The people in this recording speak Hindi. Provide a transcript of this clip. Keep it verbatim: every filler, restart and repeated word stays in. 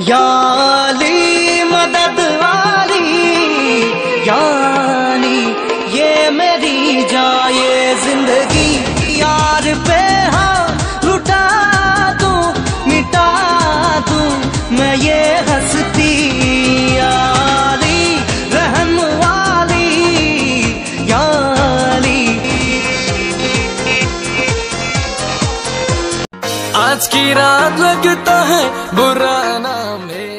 याली मदद वाली यानी ये मेरी जाए जिंदगी यार पे हाँ लुटा दूं मिटा दूं मैं ये हंसती यारी रहम वाली यारी। आज की रात लगता है बुरा ना मेरा।